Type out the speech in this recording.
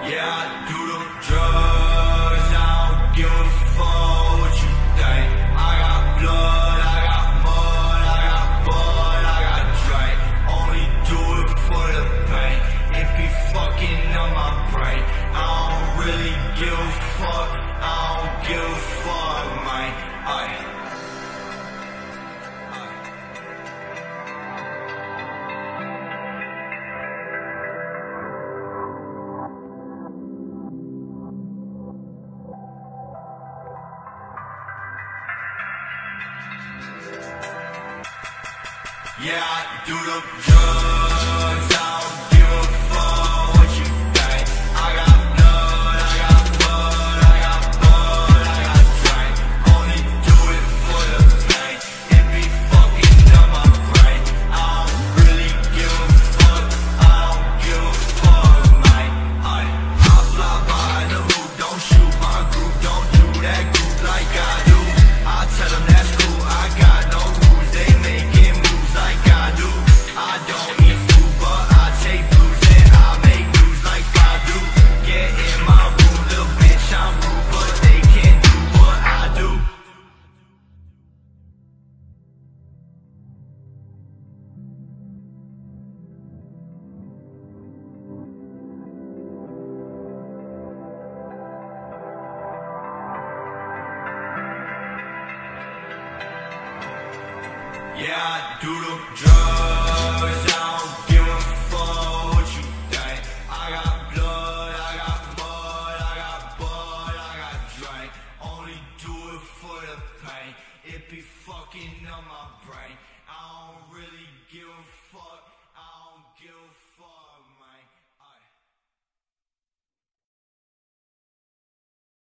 Yeah, I do the drugs, I don't give a fuck what you think. I got blood, I got mud, I got bud, I got drink. Only do it for the pain. It be fucking on my brain. I don't really give a fuck, I don't give a fuck, man. Yeah, I do the drugs, I don't give a fuck what you think. I got blood, I got mud, I got bud, I got drink. Only do it for the pain. It be fucking on my brain. I don't really give a fuck, I don't give a fuck, man. I fly by in the hoop, don't shoot my group, don't do that group like I do. I tell them that's cool, I got no rules, they making moves like I do. I don't eat food, but I take blues and I make news like I do. Get in my room, little bitch, I'm rude, but they can't do what I do. Yeah, I do the drugs, I don't give a fuck what you think. I got blood, I got mud, I got bud, I got drink. Only do it for the pain. It be fucking on my brain. I don't really give a fuck, I don't give a fuck.